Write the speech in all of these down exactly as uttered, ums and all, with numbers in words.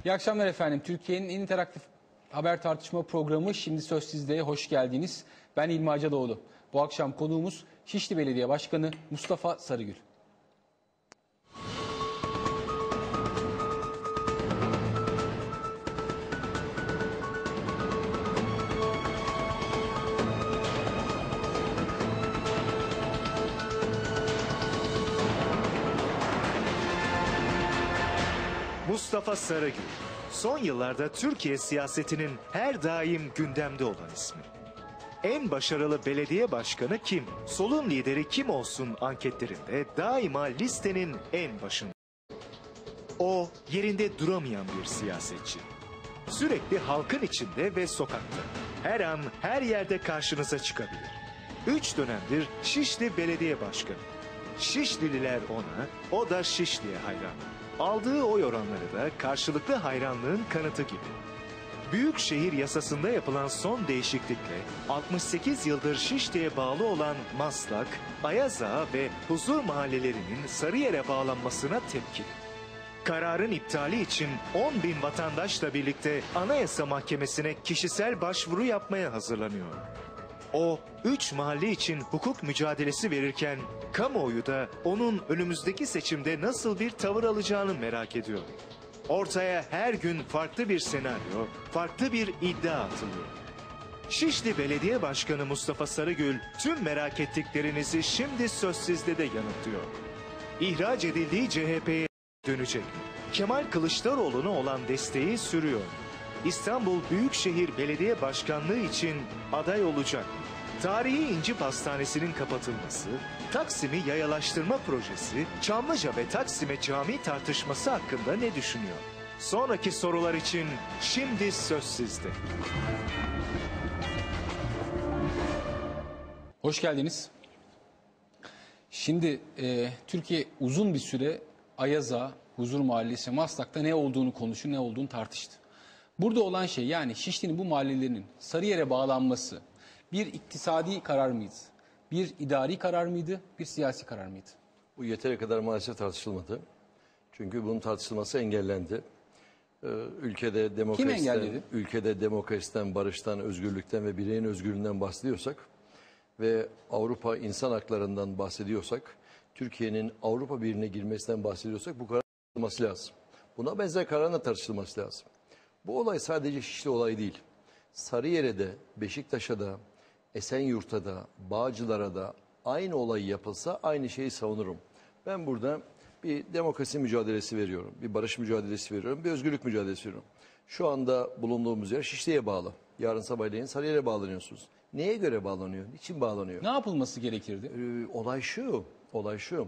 İyi akşamlar efendim. Türkiye'nin en interaktif haber tartışma programı Şimdi Söz Sizde. Hoş geldiniz. Ben İlmi Acadoğlu. Bu akşam konuğumuz Şişli Belediye Başkanı Mustafa Sarıgül. Mustafa Sarıgül, son yıllarda Türkiye siyasetinin her daim gündemde olan ismi. En başarılı belediye başkanı kim, solun lideri kim olsun anketlerinde daima listenin en başında. O, yerinde duramayan bir siyasetçi. Sürekli halkın içinde ve sokakta. Her an, her yerde karşınıza çıkabilir. Üç dönemdir Şişli Belediye Başkanı. Şişlililer ona, o da Şişli'ye hayran. Aldığı oy oranları da karşılıklı hayranlığın kanıtı gibi. Büyükşehir yasasında yapılan son değişiklikle altmış sekiz yıldır Şişli'ye bağlı olan Maslak, Ayazağa ve Huzur mahallelerinin Sarıyer'e bağlanmasına tepki. Kararın iptali için on bin vatandaşla birlikte Anayasa Mahkemesi'ne kişisel başvuru yapmaya hazırlanıyor. O, üç mahalle için hukuk mücadelesi verirken, kamuoyu da onun önümüzdeki seçimde nasıl bir tavır alacağını merak ediyor. Ortaya her gün farklı bir senaryo, farklı bir iddia atılıyor. Şişli Belediye Başkanı Mustafa Sarıgül, tüm merak ettiklerinizi Şimdi Söz Sizde de yanıtlıyor. İhraç edildiği C H P'ye dönecek mi? Kemal Kılıçdaroğlu'na olan desteği sürüyor. İstanbul Büyükşehir Belediye Başkanlığı için aday olacak mı? Tarihi İnci Pastanesi'nin kapatılması, Taksim'i yayalaştırma projesi, Çamlıca ve Taksim'e cami tartışması hakkında ne düşünüyor? Sonraki sorular için şimdi söz sizde. Hoş geldiniz. Şimdi e, Türkiye uzun bir süre Ayaza, Huzur Mahallesi, Maslak'ta ne olduğunu konuştu, ne olduğunu tartıştı. Burada olan şey, yani Şişli'nin bu mahallelerinin Sarıyer'e bağlanması bir iktisadi karar mıydı? Bir idari karar mıydı? Bir siyasi karar mıydı? Bu yeteri kadar maalesef tartışılmadı. Çünkü bunun tartışılması engellendi. Ee, ülkede demokrasiden, ülkede demokrasiden, barıştan, özgürlükten ve bireyin özgürlüğünden bahsediyorsak ve Avrupa insan haklarından bahsediyorsak, Türkiye'nin Avrupa Birliği'ne girmesinden bahsediyorsak bu karar tartışılması lazım. Buna benzer kararın da tartışılması lazım. Bu olay sadece Şişli olayı değil. Sarıyer'e de, Beşiktaş'a da, Esenyurt'a da, Bağcılar'a da aynı olay yapılsa aynı şeyi savunurum. Ben burada bir demokrasi mücadelesi veriyorum, bir barış mücadelesi veriyorum, bir özgürlük mücadelesi veriyorum. Şu anda bulunduğumuz yer Şişli'ye bağlı. Yarın sabahleyin Sarıyer'e bağlanıyorsunuz. Neye göre bağlanıyor? Niçin bağlanıyor? Ne yapılması gerekirdi? Ee, olay şu, olay şu.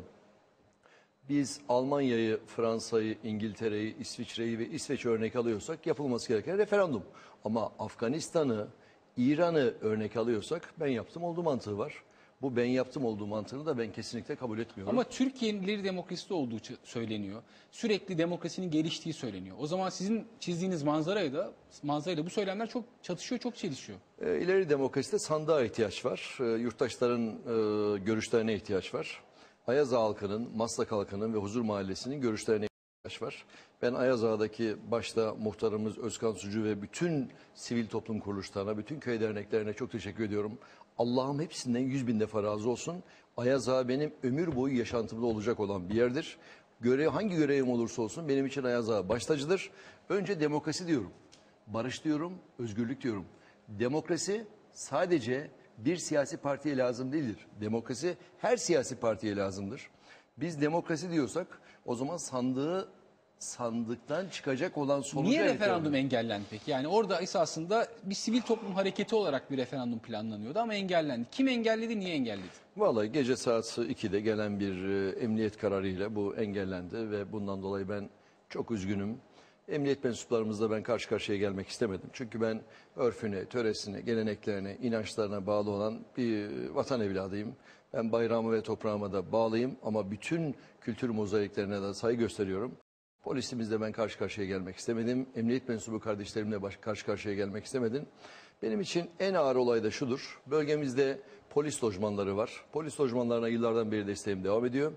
Biz Almanya'yı, Fransa'yı, İngiltere'yi, İsviçre'yi ve İsveç'i örnek alıyorsak yapılması gereken referandum. Ama Afganistan'ı, İran'ı örnek alıyorsak ben yaptım olduğu mantığı var. Bu ben yaptım olduğu mantığını da ben kesinlikle kabul etmiyorum. Ama Türkiye'nin ileri demokrasisi olduğu söyleniyor. Sürekli demokrasinin geliştiği söyleniyor. O zaman sizin çizdiğiniz manzarayla, manzarayla bu söylemler çok çatışıyor, çok çelişiyor. E, ileri demokraside sandığa ihtiyaç var. E, yurttaşların e, görüşlerine ihtiyaç var. Ayaza halkının, Maslak halkının ve Huzur Mahallesi'nin görüşlerine ihtiyaç var. Ben Ayazağa'daki başta muhtarımız Özkan Sucu ve bütün sivil toplum kuruluşlarına, bütün köy derneklerine çok teşekkür ediyorum. Allah'ım hepsinden yüz bin defa razı olsun. Ayazağa benim ömür boyu yaşantımda olacak olan bir yerdir. Görev, hangi görevim olursa olsun benim için Ayazağa baş tacıdır. Önce demokrasi diyorum, barış diyorum, özgürlük diyorum. Demokrasi sadece bir siyasi partiye lazım değildir. Demokrasi her siyasi partiye lazımdır. Biz demokrasi diyorsak o zaman sandığı sandıktan çıkacak olan sonucu... Niye referandum engellendi peki? Yani orada esasında bir sivil toplum hareketi olarak bir referandum planlanıyordu ama engellendi. Kim engelledi, niye engelledi? Vallahi gece saat ikide gelen bir e, emniyet kararıyla bu engellendi ve bundan dolayı ben çok üzgünüm. Emniyet mensuplarımızla ben karşı karşıya gelmek istemedim. Çünkü ben örfüne, töresine, geleneklerine, inançlarına bağlı olan bir vatan evladıyım. Ben bayrağıma ve toprağıma da bağlıyım ama bütün kültür mozaiklerine de saygı gösteriyorum. Polisimizle ben karşı karşıya gelmek istemedim. Emniyet mensubu kardeşlerimle baş, karşı karşıya gelmek istemedim. Benim için en ağır olay da şudur. Bölgemizde polis lojmanları var. Polis lojmanlarına yıllardan beri desteğim devam ediyor.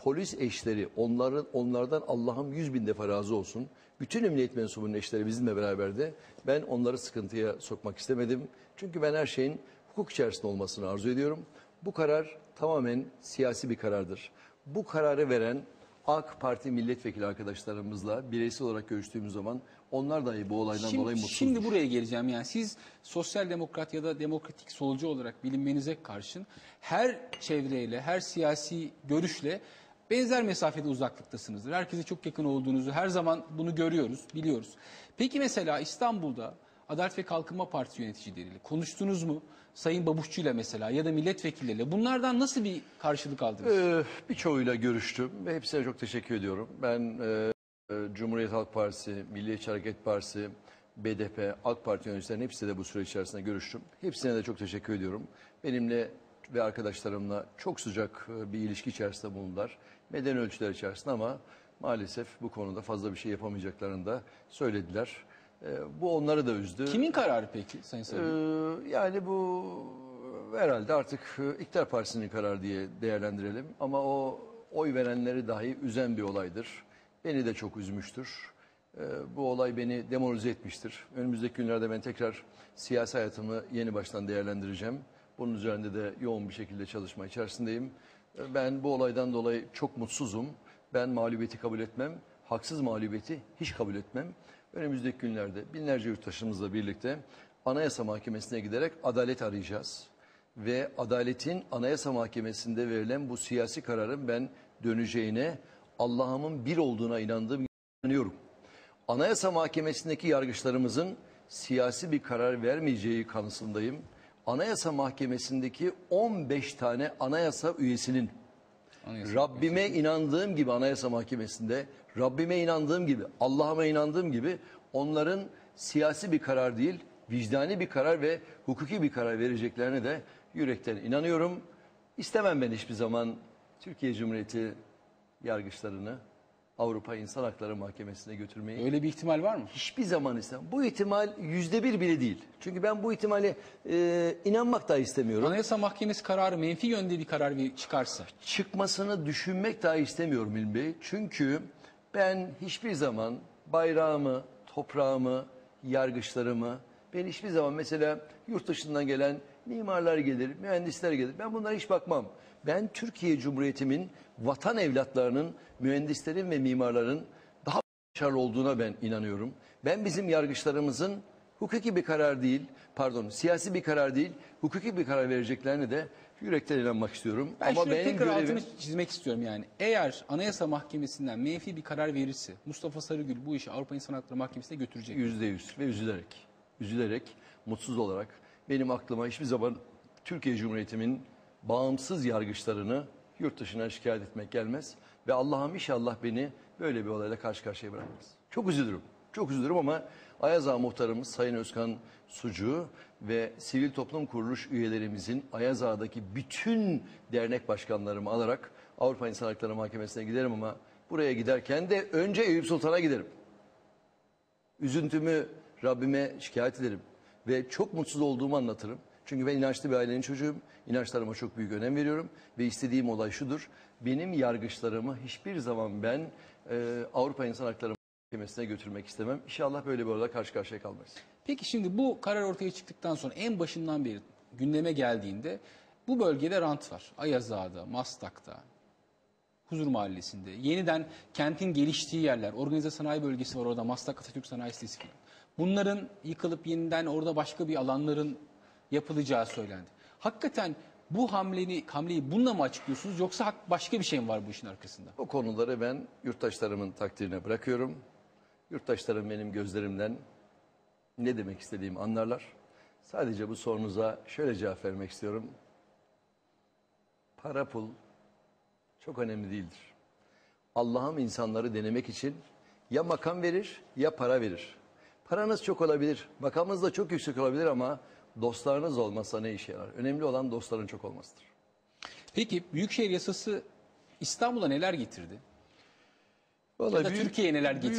polis eşleri, onların onlardan Allah'ım yüz bin defa razı olsun. Bütün emniyet mensubunun eşleri bizimle beraberdi. Ben onları sıkıntıya sokmak istemedim. Çünkü ben her şeyin hukuk içerisinde olmasını arzu ediyorum. Bu karar tamamen siyasi bir karardır. Bu kararı veren AK Parti milletvekili arkadaşlarımızla bireysel olarak görüştüğümüz zaman onlar dahi bu olaydan Şimdi, dolayı mutsuzdur. şimdi buraya geleceğim. Yani siz sosyal demokrat ya da demokratik solcu olarak bilinmenize karşın her çevreyle, her siyasi görüşle benzer mesafede uzaklıktasınızdır. Herkese çok yakın olduğunuzu her zaman bunu görüyoruz, biliyoruz. Peki mesela İstanbul'da Adalet ve Kalkınma Partisi yöneticileriyle konuştunuz mu? Sayın Babuşçu'yla mesela ya da milletvekilleriyle bunlardan nasıl bir karşılık aldınız? Ee, birçoğuyla görüştüm ve hepsine çok teşekkür ediyorum. Ben e, Cumhuriyet Halk Partisi, Milliyetçi Hareket Partisi, B D P, AK Parti yöneticilerinin hepsiyle bu süre içerisinde görüştüm. Hepsine de çok teşekkür ediyorum. Benimle ve arkadaşlarımla çok sıcak bir ilişki içerisinde bulundular. Medeni ölçüler içerisinde ama maalesef bu konuda fazla bir şey yapamayacaklarını da söylediler. Ee, bu onları da üzdü. Kimin kararı peki Sayın Sarıgül? Ee, yani bu herhalde artık İktidar Partisi'nin kararı diye değerlendirelim. Ama o oy verenleri dahi üzen bir olaydır. Beni de çok üzmüştür. Ee, bu olay beni demoralize etmiştir. Önümüzdeki günlerde ben tekrar siyasi hayatımı yeni baştan değerlendireceğim. Bunun üzerinde de yoğun bir şekilde çalışma içerisindeyim. Ee, ben bu olaydan dolayı çok mutsuzum. Ben mağlubiyeti kabul etmem. Haksız mağlubiyeti hiç kabul etmem. Önümüzdeki günlerde binlerce yurttaşımızla birlikte Anayasa Mahkemesi'ne giderek adalet arayacağız. Ve adaletin Anayasa Mahkemesi'nde verilen bu siyasi kararın ben döneceğine, Allah'ımın bir olduğuna inandığım inanıyorum. Anayasa Mahkemesi'ndeki yargıçlarımızın siyasi bir karar vermeyeceği kanısındayım. Anayasa Mahkemesi'ndeki on beş tane anayasa üyesinin Anayasa Rabbime Mahkemesi. inandığım gibi Anayasa Mahkemesi'nde, Rabbime inandığım gibi, Allah'ıma inandığım gibi onların siyasi bir karar değil, vicdani bir karar ve hukuki bir karar vereceklerine de yürekten inanıyorum. İstemem ben hiçbir zaman Türkiye Cumhuriyeti yargıçlarını Avrupa İnsan Hakları Mahkemesi'ne götürmeyi. Öyle bir ihtimal var mı? Hiçbir zaman istemem. Bu ihtimal yüzde bir bile değil. Çünkü ben bu ihtimale e, inanmak da istemiyorum. Anayasa Mahkemesi kararı menfi yönde bir karar çıkarsa. Çıkmasını düşünmek dahi istemiyorum İlmi Bey. Çünkü ben hiçbir zaman bayrağımı, toprağımı, yargıçlarımı, ben hiçbir zaman mesela yurt dışından gelen mimarlar gelir, mühendisler gelir. Ben bunlara hiç bakmam. Ben Türkiye Cumhuriyeti'min vatan evlatlarının, mühendislerin ve mimarların daha başarılı olduğuna ben inanıyorum. Ben bizim yargıçlarımızın hukuki bir karar değil, pardon siyasi bir karar değil, hukuki bir karar vereceklerine de yürekten inanmak istiyorum. Ben Ama şöyle benim tekrar görevim... altını çizmek istiyorum yani. Eğer Anayasa Mahkemesi'nden menfi bir karar verirse Mustafa Sarıgül bu işi Avrupa İnsan Hakları Mahkemesi'ne götürecek. Yüzde yüz ve üzülerek, üzülerek, mutsuz olarak benim aklıma hiçbir zaman Türkiye Cumhuriyeti'min bağımsız yargıçlarını yurt dışına şikayet etmek gelmez. Ve Allah'ım inşallah beni böyle bir olayla karşı karşıya bırakmaz. Çok üzülürüm, çok üzülürüm ama Ayaz Ağa muhtarımız Sayın Özkan Sucu ve sivil toplum kuruluş üyelerimizin Ayaz Ağa'daki bütün dernek başkanlarımı alarak Avrupa İnsan Hakları Mahkemesi'ne giderim ama buraya giderken de önce Eyüp Sultan'a giderim. Üzüntümü Rabbime şikayet ederim ve çok mutsuz olduğumu anlatırım. Çünkü ben inançlı bir ailenin çocuğuyum. İnançlarıma çok büyük önem veriyorum. Ve istediğim olay şudur. Benim yargıçlarımı hiçbir zaman ben e, Avrupa İnsan Hakları Mahkemesi'ne götürmek istemem. İnşallah böyle bir olay karşı karşıya kalmayız. Peki şimdi bu karar ortaya çıktıktan sonra en başından beri gündeme geldiğinde bu bölgede rant var. Ayaz Ağa'da, Maslak'ta, Huzur Mahallesi'nde. Yeniden kentin geliştiği yerler. Organize sanayi bölgesi var orada. Maslak Atatürk Sanayi Sitesi falan. Bunların yıkılıp yeniden orada başka bir alanların yapılacağı söylendi. Hakikaten bu hamleni, hamleyi bununla mı açıklıyorsunuz yoksa başka bir şey mi var bu işin arkasında? Bu konuları ben yurttaşlarımın takdirine bırakıyorum. Yurttaşlarım benim gözlerimden ne demek istediğimi anlarlar. Sadece bu sorunuza şöyle cevap vermek istiyorum. Para pul çok önemli değildir. Allah'ım insanları denemek için ya makam verir ya para verir. Paranız çok olabilir, makamınız da çok yüksek olabilir ama dostlarınız olmazsa ne işe yarar? Önemli olan dostların çok olmasıdır. Peki Büyükşehir Yasası İstanbul'a neler getirdi? Vallahi Ya da büyük- Türkiye'ye neler büyük- getiriyor?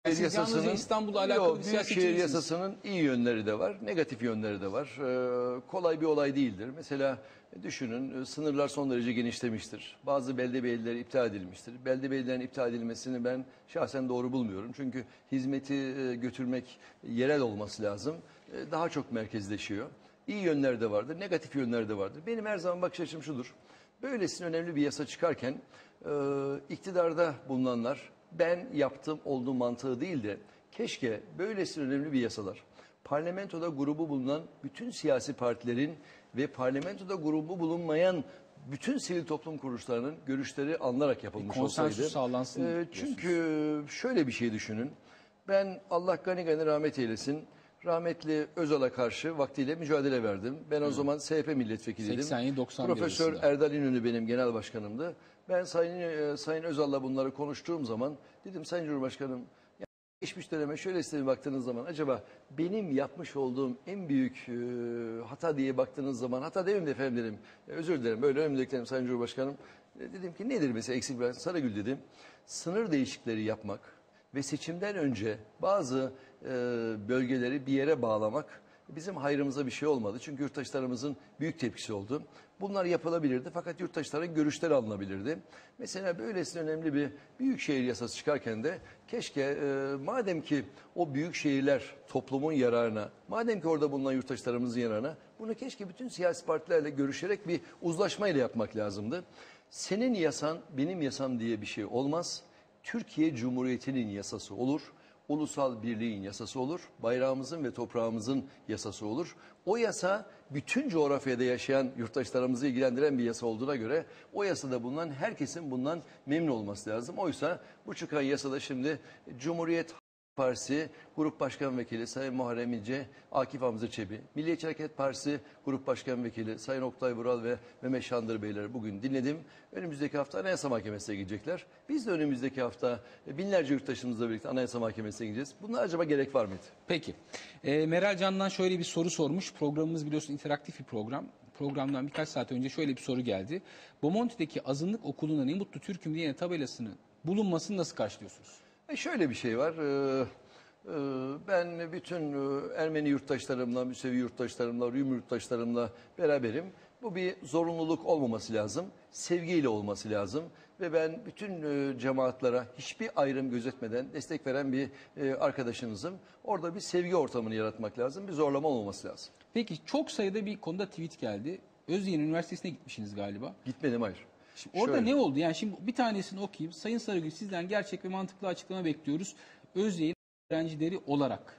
Siz yasasının yalnızca İstanbul'la alakalı Yok, bir siyasetçi Büyükşehir değilsiniz. yasasının iyi yönleri de var, negatif yönleri de var. Ee, kolay bir olay değildir. Mesela düşünün, sınırlar son derece genişlemiştir. Bazı belde belediyeler iptal edilmiştir. Belde belediyelerin iptal edilmesini ben şahsen doğru bulmuyorum. Çünkü hizmeti e, götürmek yerel olması lazım. E, daha çok merkezleşiyor. İyi yönleri de vardır, negatif yönleri de vardır. Benim her zaman bakış açım şudur. Böylesine önemli bir yasa çıkarken e, iktidarda bulunanlar ben yaptım olduğu mantığı değil de keşke böylesine önemli bir yasalar parlamentoda grubu bulunan bütün siyasi partilerin ve parlamentoda grubu bulunmayan bütün sivil toplum kuruluşlarının görüşleri alınarak yapılmış konsensus olsaydı. sağlansın Ee, diyorsunuz. çünkü şöyle bir şey düşünün. Ben Allah gani gani rahmet eylesin. Rahmetli Özal'a karşı vaktiyle mücadele verdim. Ben o zaman S H P milletvekiliydim. seksen yedi doksan bir Profesör arasında. Erdal İnönü benim genel başkanımdı. Ben Sayın, e, Sayın Özal'la bunları konuştuğum zaman dedim Sayın Cumhurbaşkanım, ya geçmiş döneme şöyle size baktığınız zaman acaba benim yapmış olduğum en büyük e, hata diye baktığınız zaman, hata demeyeyim de efendim dedim, e, özür dilerim böyle önemli dedim Sayın Cumhurbaşkanım. E, dedim ki nedir mesela eksik bir Sarıgül dedim. Sınır değişikleri yapmak ve seçimden önce bazı e, bölgeleri bir yere bağlamak bizim hayrımıza bir şey olmadı. Çünkü yurttaşlarımızın büyük tepkisi oldu. Bunlar yapılabilirdi fakat yurttaşların görüşleri alınabilirdi. Mesela böylesine önemli bir büyükşehir yasası çıkarken de keşke e, madem ki o büyük şehirler toplumun yararına, madem ki orada bulunan yurttaşlarımızın yararına, bunu keşke bütün siyasi partilerle görüşerek bir uzlaşmayla yapmak lazımdı. Senin yasan benim yasam diye bir şey olmaz. Türkiye Cumhuriyeti'nin yasası olur. Ulusal birliğin yasası olur. Bayrağımızın ve toprağımızın yasası olur. O yasa bütün coğrafyada yaşayan yurttaşlarımızı ilgilendiren bir yasa olduğuna göre o yasada bulunan herkesin bundan memnun olması lazım. Oysa bu çıkan yasada şimdi Cumhuriyet Partisi Grup Başkan Vekili Sayın Muharrem İnce, Akif Hamza Çebi, Milliyetçi Hareket Partisi Grup Başkan Vekili Sayın Oktay Vural ve Mehmet Şandır Beyleri bugün dinledim. Önümüzdeki hafta Anayasa Mahkemesi'ne gidecekler. Biz de önümüzdeki hafta binlerce yurttaşımızla birlikte Anayasa Mahkemesi'ne gideceğiz. Bunlar acaba gerek var mıydı? Peki. E, Meral Can'dan şöyle bir soru sormuş. Programımız biliyorsun interaktif bir program. Programdan birkaç saat önce şöyle bir soru geldi. Bomonti'deki azınlık okuluna ne mutlu Türk'üm diye tabelasının bulunmasını nasıl karşılıyorsunuz? E şöyle bir şey var. Ee, e, ben bütün e, Ermeni yurttaşlarımla, Müsevi yurttaşlarımla, Rum yurttaşlarımla beraberim. Bu bir zorunluluk olmaması lazım. Sevgiyle olması lazım. Ve ben bütün e, cemaatlara hiçbir ayrım gözetmeden destek veren bir e, arkadaşınızım. Orada bir sevgi ortamını yaratmak lazım. Bir zorlama olmaması lazım. Peki çok sayıda bir konuda tweet geldi. Özyeğin Üniversitesi'ne gitmişsiniz galiba. Gitmedim hayır. Şimdi orada Şöyle. ne oldu? Yani şimdi bir tanesini okuyayım. Sayın Sarıgül sizden gerçek ve mantıklı açıklama bekliyoruz. Özyeğin öğrencileri olarak.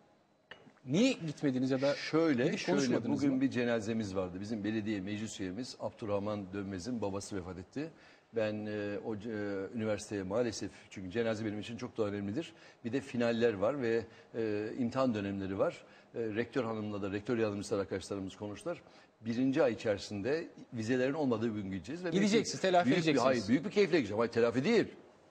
Niye gitmediniz ya da Şöyle, gidip şöyle konuşmadınız bugün mı? bir cenazemiz vardı. Bizim belediye meclis üyemiz Abdurrahman Dönmez'in babası vefat etti. Ben e, o e, üniversiteye maalesef, çünkü cenaze benim için çok da önemlidir. Bir de finaller var ve e, imtihan dönemleri var. E, rektör hanımla da rektör yardımcısı arkadaşlarımız konuştular. Birinci ay içerisinde vizelerin olmadığı bir gün gideceğiz. Ve Gideceksiniz, büyük- telafi büyük bir- edeceksiniz. Hayır, büyük bir keyifle gideceğim. Hayır, telafi değil.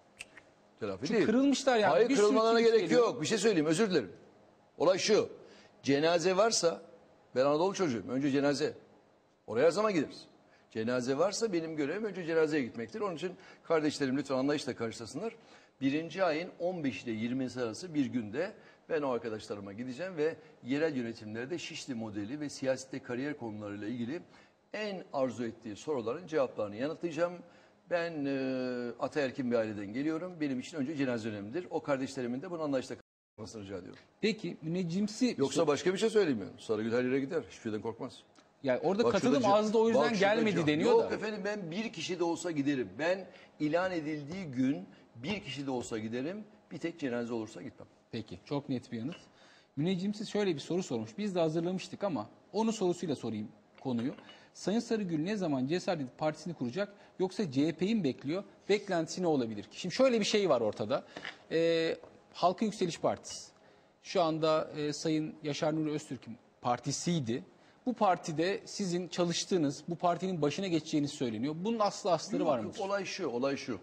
Telafi Çünkü değil. kırılmışlar yani. Hayır, Bir sürü kırılmalarına tweet gerek geliyor. yok. Bir şey söyleyeyim, özür dilerim. Olay şu. Cenaze varsa, ben Anadolu çocuğuyum. Önce cenaze. Oraya her zaman gideriz. Cenaze varsa benim görevim önce cenazeye gitmektir. Onun için kardeşlerim lütfen anlayışla karşılasınlar. Birinci ayın on beş ile yirmisi arası bir günde ben o arkadaşlarıma gideceğim ve yerel yönetimlerde Şişli modeli ve siyasette kariyer konularıyla ilgili en arzu ettiği soruların cevaplarını yanıtlayacağım. Ben e, ataerkil bir aileden geliyorum. Benim için önce cenaze önemlidir. O kardeşlerimin de bunu anlayışla karşılamasını rica ediyorum. Peki müneccimsi... Yoksa başka bir şey söyleyeyim mi? Sarıgül her yere gider. Hiçbir şeyden korkmaz. Yani orada Bak katılım şurada- azdı o yüzden bak şurada- gelmedi deniyor Yok da. efendim, ben bir kişi de olsa giderim. Ben ilan edildiği gün bir kişi de olsa giderim. Bir tek cenaze olursa gitmem. Peki çok net bir yanıt. Müneccimsiz şöyle bir soru sormuş. Biz de hazırlamıştık ama onun sorusuyla sorayım konuyu. Sayın Sarıgül ne zaman Cesaret Partisi'ni kuracak yoksa C H P'yi mi bekliyor? Beklentisi ne olabilir ki? Şimdi şöyle bir şey var ortada. Ee, Halkın Yükseliş Partisi. Şu anda e, Sayın Yaşar Nuri Öztürk'ün partisiydi. Bu partide sizin çalıştığınız, bu partinin başına geçeceğiniz söyleniyor. Bunun aslı astarı var Yok, mıdır? yok, olay şu, olay şu.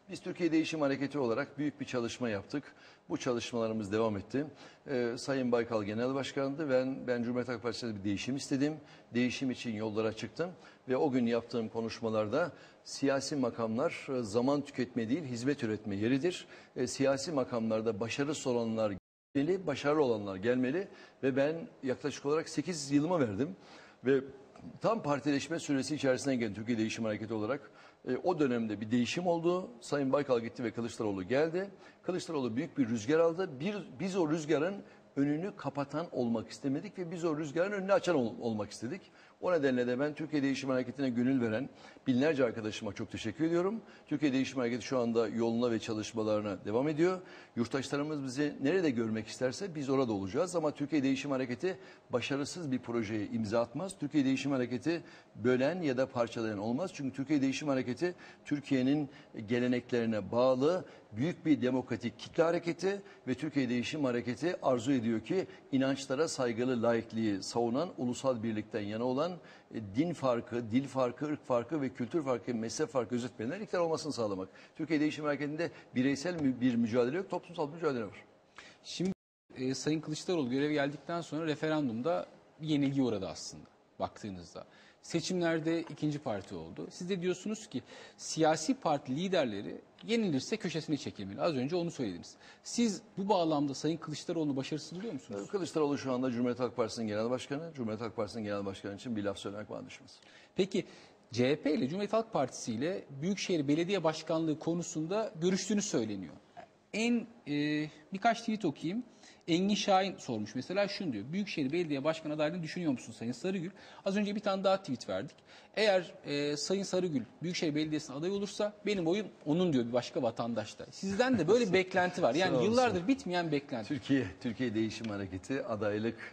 Biz Türkiye Değişim Hareketi olarak büyük bir çalışma yaptık. Bu çalışmalarımız devam etti. Ee, Sayın Baykal Genel Başkan'dı. Ben, ben Cumhuriyet Halk Partisi'nde bir değişim istedim. Değişim için yollara çıktım. Ve o gün yaptığım konuşmalarda siyasi makamlar e, zaman tüketme değil, hizmet üretme yeridir. E, siyasi makamlarda başarılı olanlar gelmeli, başarılı olanlar gelmeli. Ve ben yaklaşık olarak sekiz yılımı verdim. Ve tam partileşme süresi içerisinden geldi Türkiye Değişim Hareketi olarak. E, o dönemde bir değişim oldu. Sayın Baykal gitti ve Kılıçdaroğlu geldi. Kılıçdaroğlu büyük bir rüzgar aldı. Bir, biz o rüzgarın önünü kapatan olmak istemedik ve biz o rüzgarın önünü açan ol, olmak istedik. O nedenle de ben Türkiye Değişim Hareketi'ne gönül veren binlerce arkadaşıma çok teşekkür ediyorum. Türkiye Değişim Hareketi şu anda yoluna ve çalışmalarına devam ediyor. Yurttaşlarımız bizi nerede görmek isterse biz orada olacağız. Ama Türkiye Değişim Hareketi başarısız bir projeye imza atmaz. Türkiye Değişim Hareketi bölen ya da parçalayan olmaz. Çünkü Türkiye Değişim Hareketi Türkiye'nin geleneklerine bağlı büyük bir demokratik kitle hareketi ve Türkiye Değişim Hareketi arzu ediyor ki inançlara saygılı laikliği savunan, ulusal birlikten yana olan, e, din farkı, dil farkı, ırk farkı ve kültür farkı, mezhep farkı gözetmeyenler iktidar olmasını sağlamak. Türkiye Değişim Hareketi'nde bireysel mü- bir mücadele yok, toplumsal bir mücadele var. Şimdi e, Sayın Kılıçdaroğlu göreve geldikten sonra referandumda bir yenilgi uğradı aslında baktığınızda. Seçimlerde ikinci parti oldu. Siz de diyorsunuz ki siyasi parti liderleri yenilirse köşesine çekilmeli. Az önce onu söylediniz. Siz bu bağlamda Sayın Kılıçdaroğlu'nu başarısız buluyor musunuz? Kılıçdaroğlu şu anda Cumhuriyet Halk Partisi'nin genel başkanı. Cumhuriyet Halk Partisi'nin genel başkanı için bir laf söylemek bana düşmez. Peki C H P ile Cumhuriyet Halk Partisi ile Büyükşehir Belediye Başkanlığı konusunda görüştüğünü söyleniyor. En e, birkaç tweet okuyayım. Engin Şahin sormuş mesela şunu diyor. Büyükşehir Belediye Başkanı adaylığını düşünüyor musun Sayın Sarıgül? Az önce bir tane daha tweet verdik. Eğer e, Sayın Sarıgül Büyükşehir Belediyesi'ne aday olursa benim oyum onun diyor bir başka vatandaşta. Sizden de böyle bir beklenti var. Sağ Yani olsun. yıllardır bitmeyen beklenti. Türkiye Türkiye Değişim Hareketi adaylık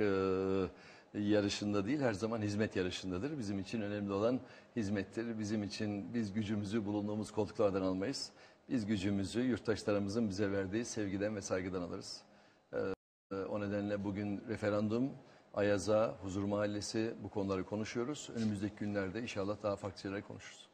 e, yarışında değil, her zaman hizmet yarışındadır. Bizim için önemli olan hizmettir. Bizim için biz gücümüzü bulunduğumuz koltuklardan almayız. Biz gücümüzü yurttaşlarımızın bize verdiği sevgiden ve saygıdan alırız. E, o nedenle bugün referandum, Ayaza, Huzur Mahallesi bu konuları konuşuyoruz. Önümüzdeki günlerde inşallah daha farklı şeyler konuşuruz.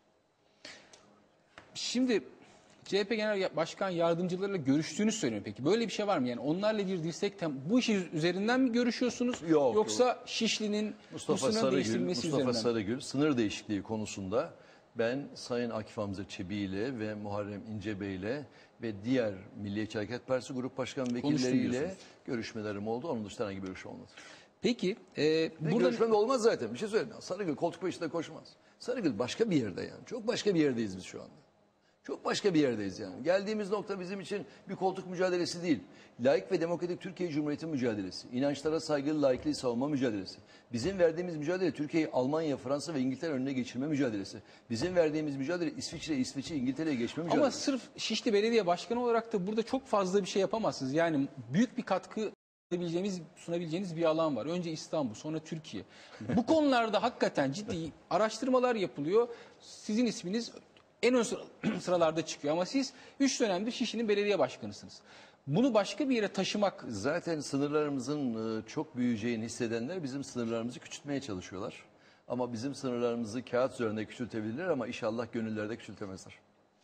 Şimdi C H P Genel Başkan Yardımcılarıyla görüştüğünü söylüyor peki. Böyle bir şey var mı? Yani onlarla bir dirsek tem bu işi üzerinden mi görüşüyorsunuz? Yok, Yoksa Şişli'nin Mustafa bu sınır Sarıgül, değiştirilmesi Mustafa üzerinden mi? Sarıgül sınır değişikliği konusunda ben Sayın Akif Hamza Çebi ile ve Muharrem İnce Bey ile ve diğer Milliyetçi Hareket Partisi Grup Başkan Vekilleriyle diyorsunuz. görüşmelerim oldu. Onun dışında herhangi bir görüşme olmadı. Peki e, Ve burada görüşme de olmaz zaten. Bir şey söyleyeyim. Sarıgül koltuk peşinde koşmaz. Sarıgül başka bir yerde yani. Çok başka bir yerdeyiz biz şu anda. Çok başka bir yerdeyiz yani. Geldiğimiz nokta bizim için bir koltuk mücadelesi değil. Laik ve demokratik Türkiye Cumhuriyeti mücadelesi. İnançlara saygılı laikliği savunma mücadelesi. Bizim verdiğimiz mücadele Türkiye'yi Almanya, Fransa ve İngiltere önüne geçirme mücadelesi. Bizim verdiğimiz mücadele İsviçre, İsveç'i, İngiltere'ye geçme mücadelesi. ama sırf Şişli Belediye Başkanı olarak da burada çok fazla bir şey yapamazsınız. Yani büyük bir katkı sunabileceğiniz, sunabileceğiniz bir alan var. Önce İstanbul, sonra Türkiye. Bu konularda hakikaten ciddi araştırmalar yapılıyor. Sizin isminiz en ön sıra- sıralarda çıkıyor ama siz üç dönemdir Şişli'nin belediye başkanısınız. Bunu başka bir yere taşımak Zaten sınırlarımızın e, çok büyüyeceğini hissedenler bizim sınırlarımızı küçültmeye çalışıyorlar. Ama bizim sınırlarımızı kağıt üzerinde küçültebilirler ama inşallah gönüllerde küçültemezler.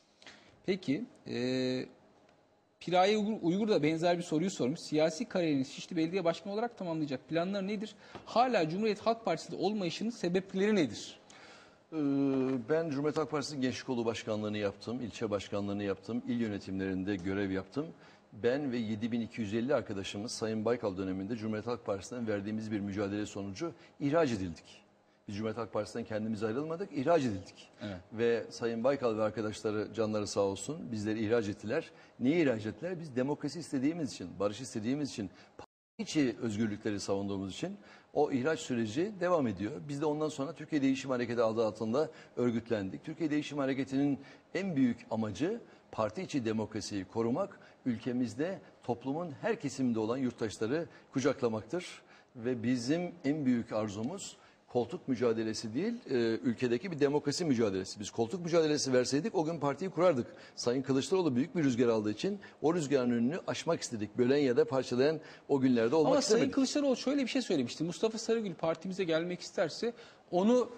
Peki, e, Piraye Uygur, Uygur da benzer bir soruyu sormuş. Siyasi kariyerini Şişli Belediye Başkanı olarak tamamlayacak planlar nedir? Hala Cumhuriyet Halk Partisi'nde olmayışının sebepleri nedir? Ee, Ben Cumhuriyet Halk Partisi'nin Gençlik Kolu Başkanlığını yaptım, ilçe başkanlığını yaptım, il yönetimlerinde görev yaptım. Ben ve yedi bin iki yüz elli arkadaşımız Sayın Baykal döneminde Cumhuriyet Halk Partisi'nden verdiğimiz bir mücadele sonucu ihraç edildik. Biz Cumhuriyet Halk Partisi'nden kendimiz ayrılmadık, ihraç edildik. Evet. Ve Sayın Baykal ve arkadaşları canları sağ olsun bizleri ihraç ettiler. Niye ihraç ettiler? Biz demokrasi istediğimiz için, barış istediğimiz için, içi özgürlükleri savunduğumuz için o ihraç süreci devam ediyor. Biz de ondan sonra Türkiye Değişim Hareketi adı altında örgütlendik. Türkiye Değişim Hareketi'nin en büyük amacı parti içi demokrasiyi korumak, ülkemizde toplumun her kesiminde olan yurttaşları kucaklamaktır. Ve bizim en büyük arzumuz koltuk mücadelesi değil, e, ülkedeki bir demokrasi mücadelesi. Biz koltuk mücadelesi verseydik o gün partiyi kurardık. Sayın Kılıçdaroğlu büyük bir rüzgar aldığı için o rüzgarın önünü aşmak istedik. Bölen ya da parçalayan o günlerde olmak Ama istemedik. Sayın Kılıçdaroğlu şöyle bir şey söylemişti. Mustafa Sarıgül partimize gelmek isterse onu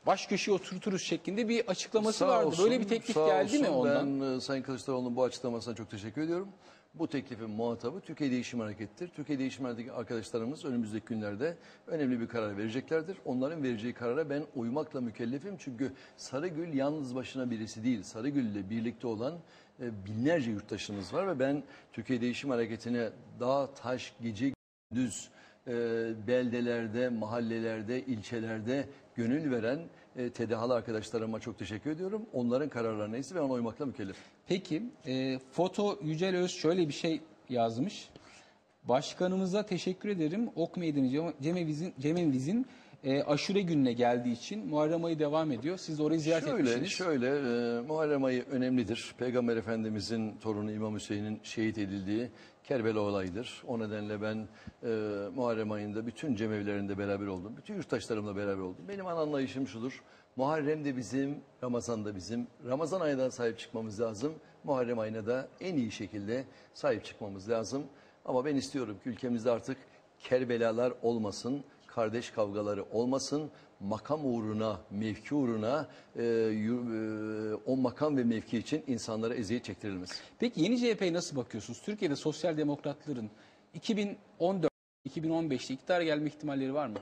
baş köşeye oturturuz şeklinde bir açıklaması Sağ vardı. olsun, Böyle bir teklif sağ geldi mi olsun. ondan? Ben e, Sayın Kılıçdaroğlu'nun bu açıklamasına çok teşekkür ediyorum. Bu teklifin muhatabı Türkiye Değişim Hareketi'tir. Türkiye Değişim Hareketi arkadaşlarımız önümüzdeki günlerde önemli bir karar vereceklerdir. Onların vereceği karara ben uymakla mükellefim. Çünkü Sarıgül yalnız başına birisi değil. Sarıgül ile birlikte olan e, binlerce yurttaşımız var ve ben Türkiye Değişim Hareketi'ne dağ, taş, gece, gündüz e, beldelerde, mahallelerde, ilçelerde gönül veren e, T D H'lı arkadaşlarıma çok teşekkür ediyorum. Onların kararları neyse ben ona uymakla mükellefim. Peki, e, Foto Yücel Öz şöyle bir şey yazmış. Başkanımıza teşekkür ederim. Ok Meydanı Cem- Cemeviz'in Cemeviz'in e, aşure gününe geldiği için Muharrem ayı devam ediyor. Siz de orayı ziyaret Şöyle, etmişsiniz. şöyle e, Muharrem ayı önemlidir. Peygamber Efendimizin torunu İmam Hüseyin'in şehit edildiği Kerbela olayıdır. O nedenle ben e, Muharrem ayında bütün cemevlerinde beraber oldum. Bütün yurttaşlarımla beraber oldum. Benim an anlayışım şudur. Muharrem de bizim, Ramazan da bizim. Ramazan ayına sahip çıkmamız lazım. Muharrem ayına da en iyi şekilde sahip çıkmamız lazım. Ama ben istiyorum ki ülkemizde artık Kerbelalar olmasın, kardeş kavgaları olmasın, makam uğruna, mevki uğruna e, yu- e, o makam ve mevki için insanlara eziyet çektirilmesi. Peki yeni C H P'ye nasıl bakıyorsunuz? Türkiye'de sosyal demokratların iki bin on dört iki bin on beşte iktidara gelme ihtimalleri var mı?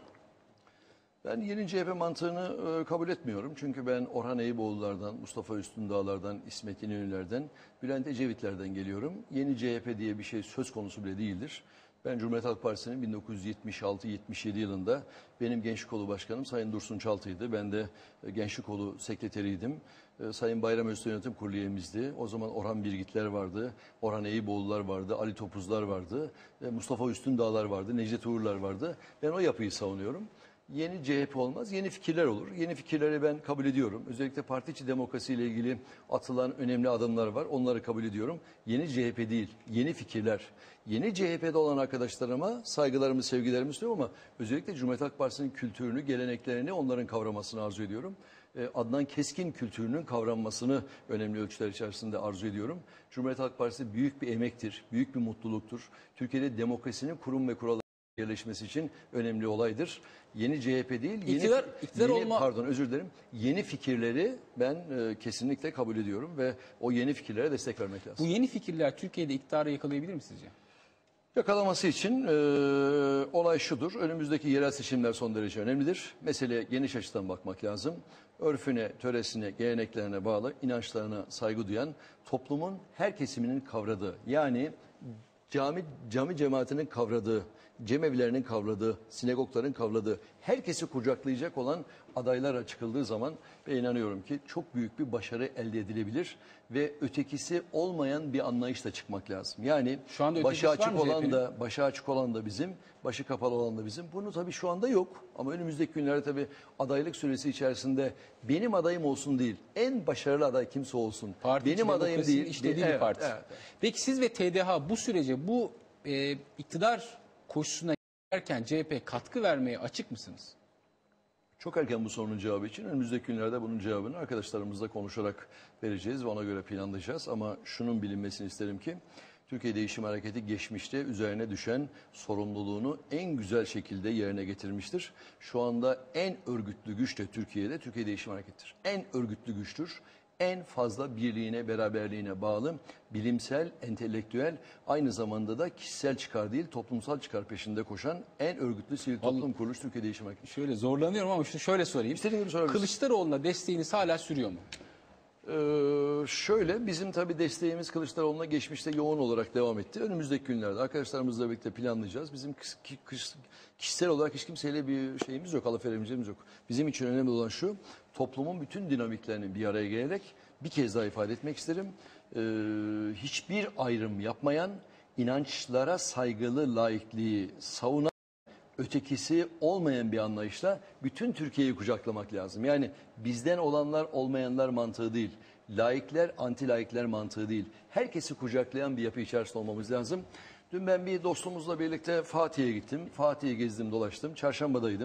Ben yeni C H P mantığını e, kabul etmiyorum. Çünkü ben Orhan Eyüboğullar'dan, Mustafa Üstündağlar'dan, İsmet İnönü'lerden, Bülent Ecevitler'den geliyorum. Yeni C H P diye bir şey söz konusu bile değildir. Ben Cumhuriyet Halk Partisi'nin bin dokuz yüz yetmiş altı yetmiş yedi yılında benim Gençlik Kolu Başkanım Sayın Dursun Çaltı'ydı. Ben de e, Gençlik Kolu Sekreteriydim. E, Sayın Bayram Öztürk Yönetim Kurulu üyemizdi. O zaman Orhan Birgitler vardı, Orhan Eyüboğullar vardı, Ali Topuzlar vardı, e, Mustafa Üstündağlar vardı, Necdet Uğurlar vardı. Ben o yapıyı savunuyorum. Yeni C H P olmaz, yeni fikirler olur. Yeni fikirleri ben kabul ediyorum. Özellikle parti içi demokrasi ile ilgili atılan önemli adımlar var. Onları kabul ediyorum. Yeni C H P değil, yeni fikirler. Yeni C H P'de olan arkadaşlarıma saygılarımı, sevgilerimi sunuyorum ama özellikle Cumhuriyet Halk Partisi'nin kültürünü, geleneklerini onların kavramasını arzu ediyorum. Ee, Adnan Keskin kültürünün kavranmasını önemli ölçüler içerisinde arzu ediyorum. Cumhuriyet Halk Partisi büyük bir emektir, büyük bir mutluluktur. Türkiye'de demokrasinin kurum ve kuralları yerleşmesi için önemli olaydır. Yeni C H P değil, yeni, İktidar- iktidar yeni olma- pardon özür dilerim. Yeni fikirleri ben e, kesinlikle kabul ediyorum ve o yeni fikirlere destek vermek lazım. Bu yeni fikirler Türkiye'de iktidarı yakalayabilir mi sizce? Yakalaması için e, olay şudur. Önümüzdeki yerel seçimler son derece önemlidir. Meseleye geniş açıdan bakmak lazım. Örfüne, töresine, geleneklerine bağlı inançlarına saygı duyan toplumun her kesiminin kavradığı yani cami cami cemaatinin kavradığı, cemevlerinin kavradığı, sinagogların kavradığı, herkesi kucaklayacak olan adaylara çıkıldığı zaman ben inanıyorum ki çok büyük bir başarı elde edilebilir ve ötekisi olmayan bir anlayışla çıkmak lazım. Yani Şu anda başı ötekisi var açık mı olan C H P'nin? da, başı açık olan da bizim, başı kapalı olan da bizim. Bunu tabii şu anda yok ama önümüzdeki günlerde tabii adaylık süresi içerisinde benim adayım olsun değil, en başarılı aday kimse olsun. Parti içi benim adayım demokrasinin değil. işlediği Evet, bir parti. evet. Peki siz ve T D H bu sürece, bu e, iktidar koşusuna girerken C H P katkı vermeye açık mısınız? Çok erken bu sorunun cevabı için önümüzdeki günlerde bunun cevabını arkadaşlarımızla konuşarak vereceğiz ve ona göre planlayacağız. Ama şunun bilinmesini isterim ki Türkiye Değişim Hareketi geçmişte üzerine düşen sorumluluğunu en güzel şekilde yerine getirmiştir. Şu anda en örgütlü güç de Türkiye'de Türkiye Değişim Hareketi'dir. En örgütlü güçtür. En fazla birliğine, beraberliğine bağlı, bilimsel, entelektüel, aynı zamanda da kişisel çıkar değil, toplumsal çıkar peşinde koşan en örgütlü sivil toplum kuruluşu Türkiye Değişim Hareketi. Şöyle zorlanıyorum ama şu- şöyle sorayım. İstediğin gibi sorabilirsin. Kılıçdaroğlu'na desteğiniz hala sürüyor mu? Ee, şöyle bizim tabii desteğimiz Kılıçdaroğlu'na geçmişte yoğun olarak devam etti. Önümüzdeki günlerde arkadaşlarımızla birlikte planlayacağız. Bizim kis- ki- kis- kişisel olarak hiç kimseyle bir şeyimiz yok, alaferimiz yok. Bizim için önemli olan şu, toplumun bütün dinamiklerini bir araya gelerek bir kez daha ifade etmek isterim. Ee, hiçbir ayrım yapmayan, inançlara saygılı laikliği savunan, ötekisi olmayan bir anlayışla bütün Türkiye'yi kucaklamak lazım. Yani bizden olanlar olmayanlar mantığı değil. Laikler, anti laikler mantığı değil. Herkesi kucaklayan bir yapı içerisinde olmamız lazım. Dün ben bir dostumuzla birlikte Fatih'e gittim. Fatih'i gezdim, dolaştım. Çarşambadaydım.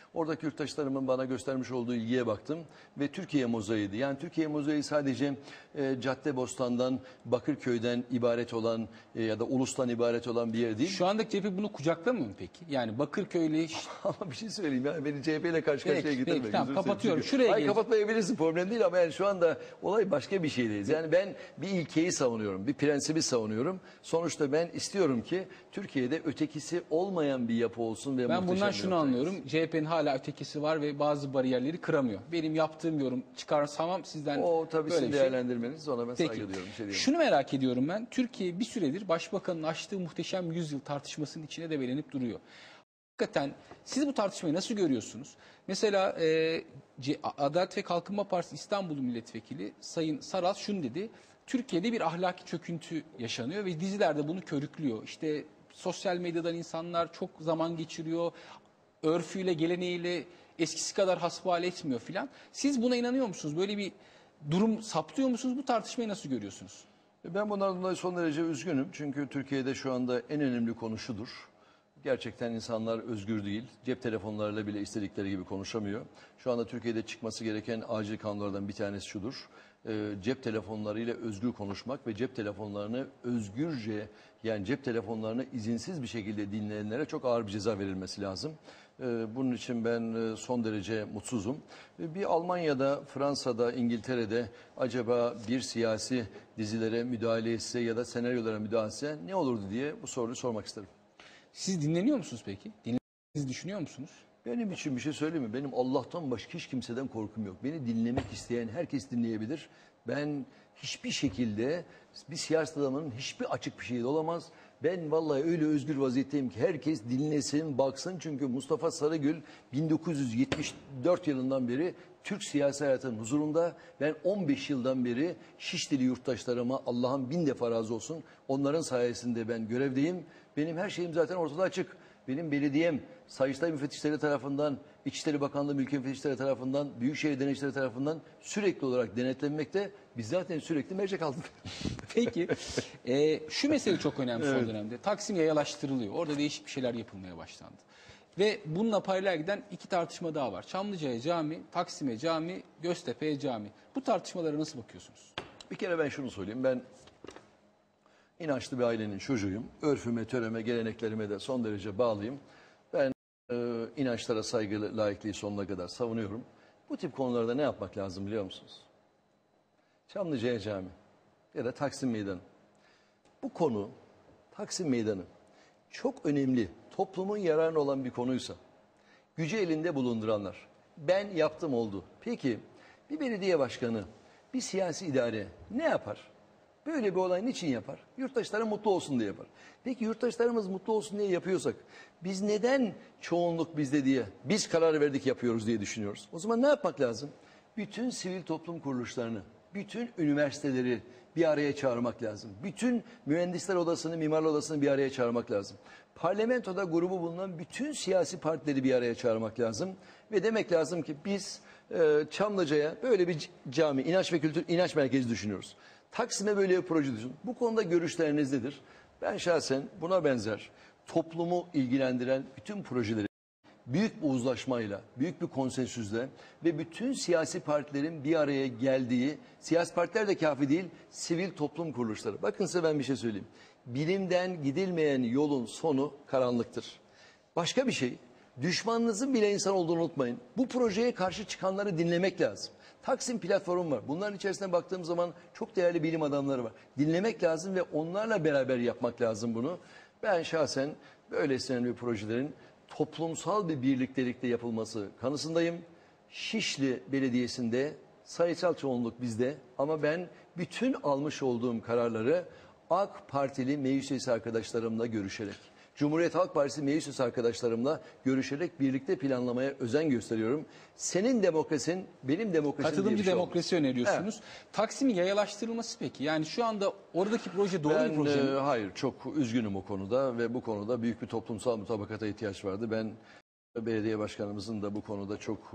Oradaki yurttaşlarımın bana göstermiş olduğu ilgiye baktım ve Türkiye mozaiğiydi. Yani Türkiye mozaiği sadece e, Caddebostan'dan, Bakırköy'den ibaret olan e, ya da Ulus'tan ibaret olan bir yer değil. Şu andaki C H P bunu kucaklamıyor mu peki? Yani Bakırköy'le... Ama bir şey söyleyeyim ya, beni C H P ile karşı Peki, karşıya getirme. peki, tamam, Gözünü seveyim. kapatıyorum. Çünkü- Şuraya Hayır, geleceğim. kapatmayabilirsin, problem değil ama yani şu anda olay başka bir şeydeyiz. Yani ben bir ilkeyi savunuyorum, bir prensibi savunuyorum. Sonuçta ben istiyorum ki Türkiye'de ötekisi olmayan bir yapı olsun ve Ben muhteşem bundan bir şunu yapı anlıyorum. C H P'nin hala ötekisi var ve bazı bariyerleri kıramıyor. Benim yaptığım yorum çıkarsamam sizden O tabii böyle sizin bir şey. değerlendirmeniz, ona ben Peki. saygı duyuyorum. Bir şey diyemem. Şunu merak ediyorum ben. Türkiye bir süredir Başbakan'ın açtığı muhteşem yüzyıl tartışmasının içine de belenip duruyor. Hakikaten siz bu tartışmayı nasıl görüyorsunuz? Mesela e, C- Adalet ve Kalkınma Partisi İstanbul Milletvekili Sayın Saral şunu dedi. Türkiye'de bir ahlaki çöküntü yaşanıyor ve diziler de bunu körüklüyor. İşte sosyal medyadan insanlar çok zaman geçiriyor. Örfüyle, geleneğiyle eskisi kadar hasbihal etmiyor filan. Siz buna inanıyor musunuz? Böyle bir durum saptıyor musunuz? Bu tartışmayı nasıl görüyorsunuz? Ben bundan dolayı son derece üzgünüm. Çünkü Türkiye'de şu anda en önemli konu şudur. Gerçekten insanlar özgür değil. Cep telefonlarıyla bile istedikleri gibi konuşamıyor. Şu anda Türkiye'de çıkması gereken acil kanunlardan bir tanesi şudur. Ee, cep telefonlarıyla özgür konuşmak ve cep telefonlarını özgürce, yani cep telefonlarını izinsiz bir şekilde dinleyenlere çok ağır bir ceza verilmesi lazım. Ee, bunun için ben e, son derece mutsuzum. Ee, Bir Almanya'da, Fransa'da, İngiltere'de acaba bir siyasi dizilere müdahale etse ya da senaryolara müdahale etse ne olurdu diye bu soruyu sormak isterim. Siz dinleniyor musunuz peki? Dinlediğinizi düşünüyor musunuz? Benim için bir şey söyleyeyim mi? Benim Allah'tan başka hiç kimseden korkum yok. Beni dinlemek isteyen herkes dinleyebilir. Ben hiçbir şekilde bir siyaset adamının hiçbir açık bir şeyi de olamaz. Ben vallahi öyle özgür vaziyetteyim ki herkes dinlesin, baksın. Çünkü Mustafa Sarıgül bin dokuz yüz yetmiş dört yılından beri Türk siyasi hayatının huzurunda. Ben on beş yıldan beri Şişlili yurttaşlarıma Allah'ın bin defa razı olsun. Onların sayesinde ben görevdeyim. Benim her şeyim zaten ortada açık. Benim belediyem Sayıştay müfettişleri tarafından, İçişleri Bakanlığı mülki müfettişleri tarafından, Büyükşehir Denetçileri tarafından sürekli olarak denetlenmekte. Biz zaten sürekli mercek aldık. Peki e, şu mesele çok önemli son dönemde. Taksim yayalaştırılıyor. Orada değişik bir şeyler yapılmaya başlandı. Ve bununla paralel giden iki tartışma daha var. Çamlıca'ya cami, Taksim'e cami, Göztepe'ye cami. Bu tartışmalara nasıl bakıyorsunuz? Bir kere ben şunu söyleyeyim. Ben inançlı bir ailenin çocuğuyum. Örfüme, töreme, geleneklerime de son derece bağlıyım. Ben e, inançlara saygı, layıklığı sonuna kadar savunuyorum. Bu tip konularda ne yapmak lazım biliyor musunuz? Çamlıca'ya cami ya da Taksim Meydanı. Bu konu, Taksim Meydanı çok önemli, toplumun yararına olan bir konuysa, gücü elinde bulunduranlar, ben yaptım oldu. Peki bir belediye başkanı, bir siyasi idare ne yapar? Böyle bir olay niçin yapar? Yurttaşlara mutlu olsun diye yapar. Peki yurttaşlarımız mutlu olsun diye yapıyorsak biz neden çoğunluk bizde diye, biz karar verdik yapıyoruz diye düşünüyoruz? O zaman ne yapmak lazım? Bütün sivil toplum kuruluşlarını, bütün üniversiteleri bir araya çağırmak lazım. Bütün mühendisler odasını, mimarlar odasını bir araya çağırmak lazım. Parlamentoda grubu bulunan bütün siyasi partileri bir araya çağırmak lazım. Ve demek lazım ki biz e, Çamlıca'ya böyle bir cami, inanç ve kültür, inanç merkezi düşünüyoruz. Taksim'e böyle bir proje düşün. Bu konuda görüşleriniz nedir? Ben şahsen buna benzer toplumu ilgilendiren bütün projeleri büyük bir uzlaşmayla, büyük bir konsensüsle ve bütün siyasi partilerin bir araya geldiği, siyasi partiler de kafi değil, sivil toplum kuruluşları. Bakın size ben bir şey söyleyeyim. Bilimden gidilmeyen yolun sonu karanlıktır. Başka bir şey, düşmanınızın bile insan olduğunu unutmayın. Bu projeye karşı çıkanları dinlemek lazım. Taksim platformu var. Bunların içerisine baktığım zaman çok değerli bilim adamları var. Dinlemek lazım ve onlarla beraber yapmak lazım bunu. Ben şahsen böyle istenen bir projelerin toplumsal bir birliktelikte yapılması kanısındayım. Şişli Belediyesi'nde sayısal çoğunluk bizde ama ben bütün almış olduğum kararları AK Partili meclis üyesi arkadaşlarımla görüşerek, Cumhuriyet Halk Partisi meclis üyesi arkadaşlarımla görüşerek birlikte planlamaya özen gösteriyorum. Senin demokrasin, benim demokrasim diye Katılımcı bir şey demokrasi olmaz. öneriyorsunuz. Evet. Taksim'in yayalaştırılması peki? Yani şu anda oradaki proje doğru bir Ben proje mi? e, hayır çok üzgünüm o konuda ve bu konuda büyük bir toplumsal mutabakata ihtiyaç vardı. Ben Belediye başkanımızın da bu konuda çok e,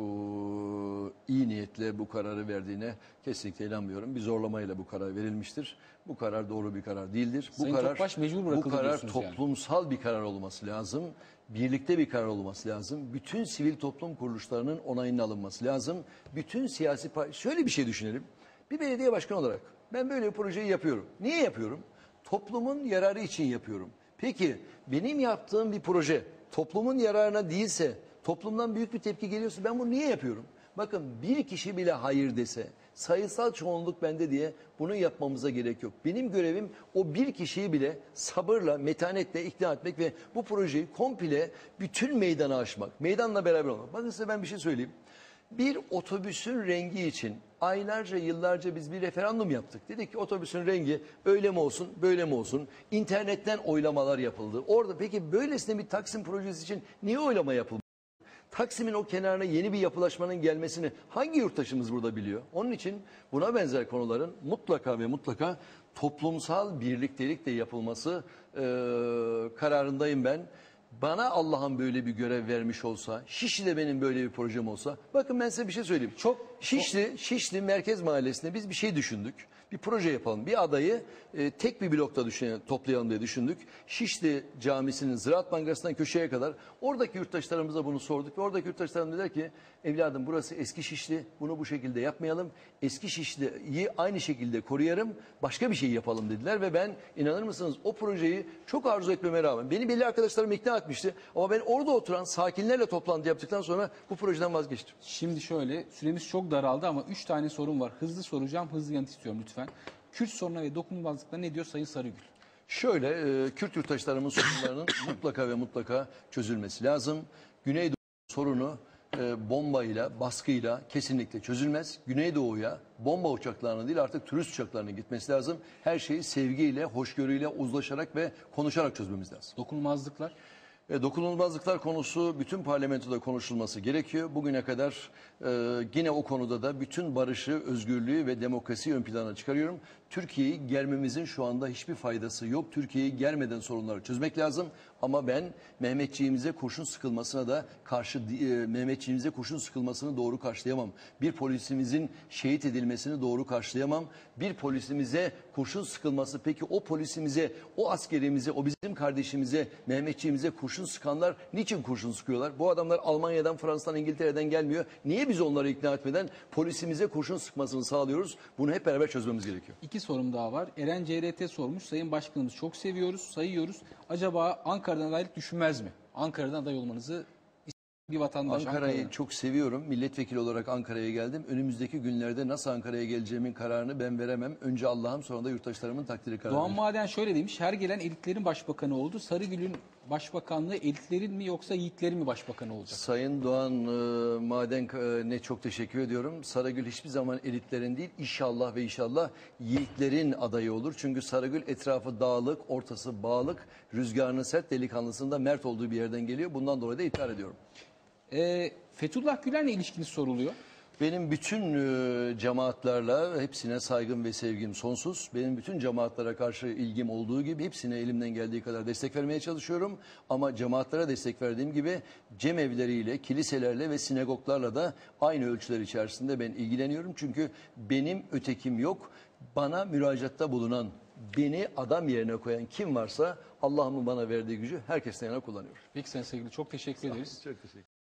iyi niyetle bu kararı verdiğine kesinlikle inanmıyorum. Bir zorlamayla bu karar verilmiştir. Bu karar doğru bir karar değildir. Bu Sayın karar Topbaş mecbur bu bırakıldı karar diyorsunuz yani. toplumsal bir karar olması lazım. Birlikte bir karar olması lazım. Bütün sivil toplum kuruluşlarının onayının alınması lazım. Bütün siyasi par- şöyle bir şey düşünelim. Bir belediye başkanı olarak ben böyle bir projeyi yapıyorum. Niye yapıyorum? Toplumun yararı için yapıyorum. Peki benim yaptığım bir proje toplumun yararına değilse, toplumdan büyük bir tepki geliyorsa ben bunu niye yapıyorum? Bakın bir kişi bile hayır dese, sayısal çoğunluk bende diye bunu yapmamıza gerek yok. Benim görevim o bir kişiyi bile sabırla, metanetle ikna etmek ve bu projeyi komple bütün meydana aşmak, meydanla beraber olmak. Bakın size ben bir şey söyleyeyim. Bir otobüsün rengi için aylarca yıllarca biz bir referandum yaptık. Dedik ki otobüsün rengi öyle mi olsun böyle mi olsun. İnternetten oylamalar yapıldı. Orada peki böylesine bir Taksim projesi için niye oylama yapıldı? Taksim'in o kenarına yeni bir yapılaşmanın gelmesini hangi yurttaşımız burada biliyor? Onun için buna benzer konuların mutlaka ve mutlaka toplumsal birliktelikle yapılması e, kararındayım ben. Bana Allah'ın böyle bir görev vermiş olsa, Şişli'de benim böyle bir projem olsa, bakın ben size bir şey söyleyeyim. Çok- Şişli, Şişli Merkez Mahallesi'nde biz bir şey düşündük. Bir proje yapalım. Bir adayı e, tek bir blokta düşüne, toplayalım diye düşündük. Şişli Camisi'nin Ziraat Bankası'ndan köşeye kadar oradaki yurttaşlarımıza bunu sorduk. Ve oradaki yurttaşlarım dediler ki evladım burası eski Şişli. Bunu bu şekilde yapmayalım. Eski Şişli'yi aynı şekilde koruyalım. Başka bir şey yapalım dediler. Ve ben inanır mısınız o projeyi çok arzu etmeme rağmen beni belli arkadaşlarım ikna etmişti. Ama ben orada oturan sakinlerle toplantı yaptıktan sonra bu projeden vazgeçtim. Şimdi şöyle, süremiz çok daraldı ama üç tane sorum var. Hızlı soracağım, hızlı yanıt istiyorum lütfen. Kürt sorunu ve dokunulmazlıkla ne diyor Sayın Sarıgül? Şöyle, e, Kürt yurttaşlarımın sorunlarının mutlaka ve mutlaka çözülmesi lazım. Güneydoğu sorunu e, bombayla, baskıyla kesinlikle çözülmez. Güneydoğu'ya bomba uçaklarının değil artık turist uçaklarının gitmesi lazım. Her şeyi sevgiyle, hoşgörüyle, uzlaşarak ve konuşarak çözmemiz lazım. Dokunulmazlıklar. E, dokunulmazlıklar konusu bütün parlamentoda konuşulması gerekiyor. Bugüne kadar e, yine o konuda da bütün barışı, özgürlüğü ve demokrasiyi ön plana çıkarıyorum. Türkiye'yi germemizin şu anda hiçbir faydası yok. Türkiye'yi germeden sorunları çözmek lazım. Ama ben Mehmetçiğimize kurşun sıkılmasına da karşı, e, Mehmetçiğimize kurşun sıkılmasını doğru karşılayamam. Bir polisimizin şehit edilmesini doğru karşılayamam. Bir polisimize kurşun sıkılması, peki o polisimize, o askerimize, o bizim kardeşimize, Mehmetçiğimize kurşun sıkanlar niçin kurşun sıkıyorlar? Bu adamlar Almanya'dan, Fransa'dan, İngiltere'den gelmiyor. Niye biz onları ikna etmeden polisimize kurşun sıkmasını sağlıyoruz? Bunu hep beraber çözmemiz gerekiyor. İki sorum daha var. Eren C R T sormuş. Sayın Başkanımız çok seviyoruz, sayıyoruz. Acaba Ankara'dan adaylık düşünmez mi? Ankara'dan aday olmanızı isteyen bir vatandaş. Ankara'yı Ankara'dan. çok seviyorum. Milletvekili olarak Ankara'ya geldim. Önümüzdeki günlerde nasıl Ankara'ya geleceğimin kararını ben veremem. Önce Allah'ım sonra da yurttaşlarımın takdiri kararı. Doğan Maden şöyle demiş. Her gelen elitlerin başbakanı oldu. Sarıgül'ün başbakanlığı elitlerin mi yoksa yiğitlerin mi başbakanı olacak? Sayın Doğan e, Maden e, ne çok teşekkür ediyorum. Sarıgül hiçbir zaman elitlerin değil, inşallah ve inşallah yiğitlerin adayı olur. Çünkü Sarıgül etrafı dağlık, ortası bağlık, rüzgarını sert, delikanlısında mert olduğu bir yerden geliyor. Bundan dolayı da iptal ediyorum. Ee, Fethullah Gülen'le ilişkiniz soruluyor. Benim bütün e, cemaatlerle hepsine saygım ve sevgim sonsuz. Benim bütün cemaatlere karşı ilgim olduğu gibi hepsine elimden geldiği kadar destek vermeye çalışıyorum. Ama cemaatlere destek verdiğim gibi cemevleriyle, kiliselerle ve sinagoglarla da aynı ölçüler içerisinde ben ilgileniyorum. Çünkü benim ötekim yok. Bana müracaatta bulunan, beni adam yerine koyan kim varsa Allah'ımın bana verdiği gücü herkesten yana kullanıyor. Peki Sayın Sarıgül çok teşekkür ederiz. Çok teşekkür